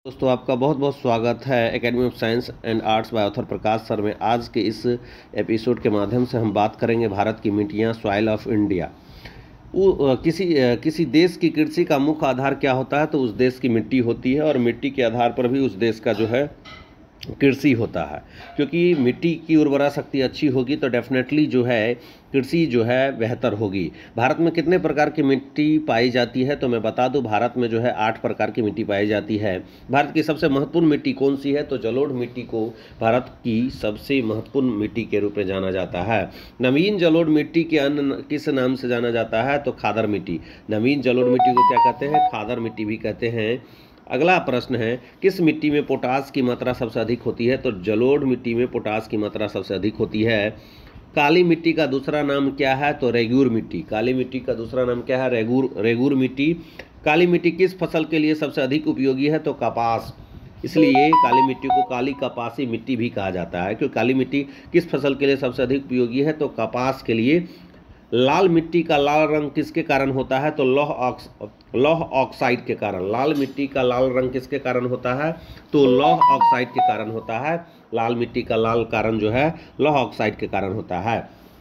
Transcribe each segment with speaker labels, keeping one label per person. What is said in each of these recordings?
Speaker 1: दोस्तों, आपका बहुत बहुत स्वागत है academy of science and arts by author Prakash sir में। आज के इस एपिसोड के माध्यम से हम बात करेंगे भारत की मिट्टियाँ, सॉइल ऑफ इंडिया। किसी देश की कृषि का मुख्य आधार क्या होता है? तो उस देश की मिट्टी होती है और मिट्टी के आधार पर भी उस देश का जो है कृषि होता है। क्योंकि मिट्टी की उर्वरा शक्ति अच्छी होगी तो डेफिनेटली जो है कृषि जो है बेहतर होगी। भारत में कितने प्रकार की मिट्टी पाई जाती है? तो मैं बता दूं, भारत में जो है 8 प्रकार की मिट्टी पाई जाती है। भारत की सबसे महत्वपूर्ण मिट्टी कौन सी है? तो जलोढ़ मिट्टी को भारत की सबसे महत्वपूर्ण मिट्टी के रूप में जाना जाता है। नवीन जलोढ़ मिट्टी के अन्य किस नाम से जाना जाता है? तो खादर मिट्टी। नवीन जलोढ़ मिट्टी को क्या कहते हैं? खादर मिट्टी भी कहते हैं। अगला प्रश्न है, किस मिट्टी में पोटास की मात्रा सबसे अधिक होती है? तो जलोढ़ मिट्टी में पोटास की मात्रा सबसे अधिक होती है। काली मिट्टी का दूसरा नाम क्या है? तो रेगूर मिट्टी। काली मिट्टी का दूसरा नाम क्या है? रेगूर मिट्टी। काली मिट्टी किस फसल के लिए सबसे अधिक उपयोगी है? तो कपास। इसलिए काली मिट्टी को काली कपासी मिट्टी भी कहा जाता है। क्योंकि काली मिट्टी किस फसल के लिए सबसे अधिक उपयोगी है? तो कपास के लिए। लाल मिट्टी का लाल रंग किसके कारण होता है? तो लौह ऑक्साइड के कारण। लाल मिट्टी का लाल रंग किसके कारण होता है? तो लौह ऑक्साइड के कारण होता है। लाल मिट्टी का लाल कारण जो है लौह ऑक्साइड के कारण होता है।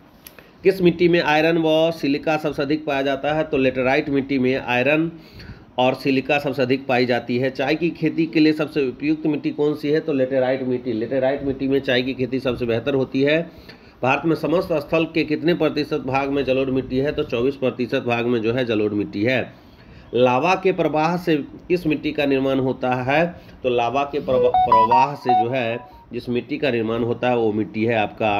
Speaker 1: किस मिट्टी में आयरन व सिलिका सबसे अधिक पाया जाता है? तो लेटेराइट मिट्टी में आयरन और सिलिका सबसे अधिक पाई जाती है। चाय की खेती के लिए सबसे उपयुक्त मिट्टी कौन सी है? तो लेटेराइट मिट्टी। लेटेराइट मिट्टी में चाय की खेती सबसे बेहतर होती है। भारत में समस्त स्थल के कितने प्रतिशत भाग में जलोढ़ मिट्टी है? तो 24% भाग में जो है जलोढ़ मिट्टी है। लावा के प्रवाह से किस मिट्टी का निर्माण होता है? तो लावा के प्रवाह से जो है जिस मिट्टी का निर्माण होता है वो मिट्टी है आपका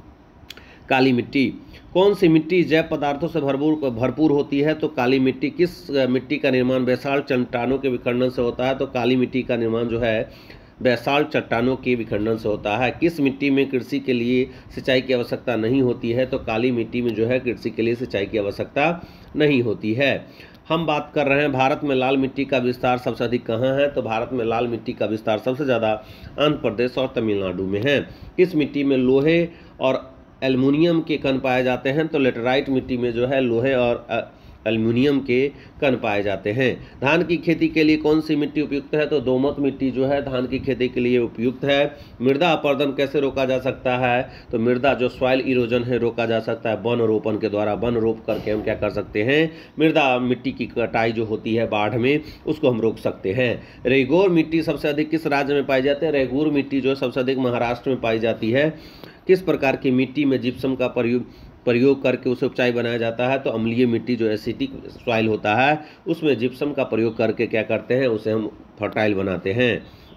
Speaker 1: काली मिट्टी। कौन सी मिट्टी जैव पदार्थों से भरपूर होती है? तो काली मिट्टी। किस मिट्टी का निर्माण बेसाल्ट चट्टानों के विखंडन से होता है? तो काली मिट्टी का निर्माण जो है बेसाल्ट चट्टानों के विखंडन से होता है। किस मिट्टी में कृषि के लिए सिंचाई की आवश्यकता नहीं होती है? तो काली मिट्टी में जो है कृषि के लिए सिंचाई की आवश्यकता नहीं होती है। हम बात कर रहे हैं भारत में लाल मिट्टी का विस्तार सबसे अधिक कहाँ है? तो भारत में लाल मिट्टी का विस्तार सबसे ज़्यादा आंध्र प्रदेश और तमिलनाडु में है। किस मिट्टी में लोहे और एल्युमिनियम के कण पाए जाते हैं? तो लेटेराइट मिट्टी में जो है लोहे और एल्युमिनियम के कण पाए जाते हैं। धान की खेती के लिए कौन सी मिट्टी उपयुक्त है? तो दोमट मिट्टी जो है धान की खेती के लिए उपयुक्त है। मृदा अपरदन कैसे रोका जा सकता है? तो मृदा जो सॉइल इरोजन है रोका जा सकता है वन रोपण के द्वारा। वन रोप करके हम क्या कर सकते हैं? मृदा मिट्टी की कटाई जो होती है बाढ़ में उसको हम रोक सकते हैं। रेगूर मिट्टी सबसे अधिक किस राज्य में पाई जाती है? रेगूर मिट्टी जो है सबसे अधिक महाराष्ट्र में पाई जाती है। किस प्रकार की मिट्टी में जिप्सम का प्रयोग करके उसे उपजाऊ बनाया जाता है? तो अम्लीय मिट्टी जो एसिडिक सॉइल होता है उसमें जिप्सम का प्रयोग करके क्या करते हैं? उसे हम फर्टाइल बनाते हैं।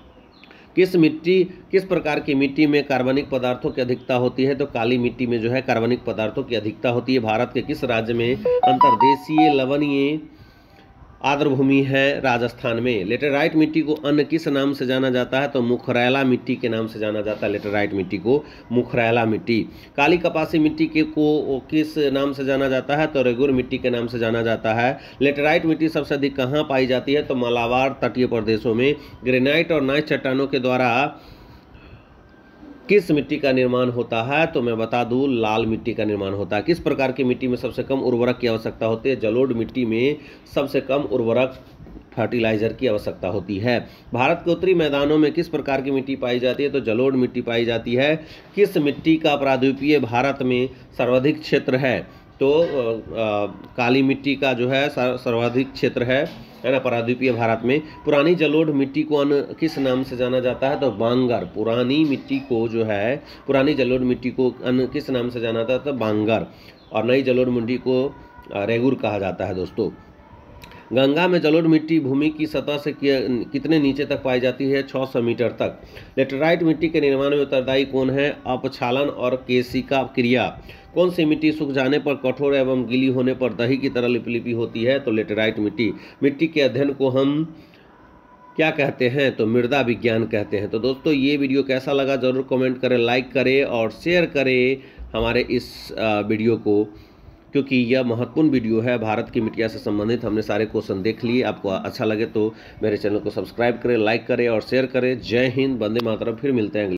Speaker 1: किस प्रकार की मिट्टी में कार्बनिक पदार्थों की अधिकता होती है? तो काली मिट्टी में जो है कार्बनिक पदार्थों की अधिकता होती है। भारत के किस राज्य में अंतर्देशीय लवणीय आर्द्रभूमि है? राजस्थान में। लेटेराइट मिट्टी को अन्य किस नाम से जाना जाता है? तो मुखरैला मिट्टी के नाम से जाना जाता है लेटेराइट मिट्टी को, मुखरैला मिट्टी। काली कपासी मिट्टी को किस नाम से जाना जाता है? तो रेगूर मिट्टी के नाम से जाना जाता है। लेटेराइट मिट्टी सबसे अधिक कहाँ पाई जाती है? तो मालाबार तटीय प्रदेशों में। ग्रेनाइट और नाइस चट्टानों के द्वारा किस मिट्टी का निर्माण होता है? तो मैं बता दूं, लाल मिट्टी का निर्माण होता है। किस प्रकार की मिट्टी में सबसे कम उर्वरक की आवश्यकता होती है? जलोढ़ मिट्टी में सबसे कम उर्वरक फर्टिलाइजर की आवश्यकता होती है। भारत के उत्तरी मैदानों में किस प्रकार की मिट्टी पाई जाती है? तो जलोढ़ मिट्टी पाई जाती है। किस मिट्टी का प्रायद्वीपीय भारत में सर्वाधिक क्षेत्र है? तो काली मिट्टी का जो है सर्वाधिक क्षेत्र है ना प्रायद्वीपीय भारत में। पुरानी जलोढ़ मिट्टी को अन्य किस नाम से जाना जाता है? तो बांगर। पुरानी मिट्टी को जो है पुरानी जलोढ़ मिट्टी को अन्य किस नाम से जाना जाता है? तो बांगर। और नई जलोढ़ मिट्टी को रेगूर कहा जाता है। दोस्तों, गंगा में जलोढ़ मिट्टी भूमि की सतह से कितने नीचे तक पाई जाती है? 600 मीटर तक। लेटेराइट मिट्टी के निर्माण में उत्तरदायी कौन है? अपक्षालन और केशिका क्रिया। कौन सी मिट्टी सूख जाने पर कठोर एवं गीली होने पर दही की तरह लिपलिपी होती है? तो लेटेराइट मिट्टी। मिट्टी के अध्ययन को हम क्या कहते हैं? तो मृदा विज्ञान कहते हैं। तो दोस्तों, ये वीडियो कैसा लगा ज़रूर कमेंट करें, लाइक करें और शेयर करें हमारे इस वीडियो को, क्योंकि यह महत्वपूर्ण वीडियो है। भारत की मिट्टियाँ से संबंधित हमने सारे क्वेश्चन देख लिए। आपको अच्छा लगे तो मेरे चैनल को सब्सक्राइब करें, लाइक करें और शेयर करें। जय हिंद, वंदे मातरम। फिर मिलते हैं।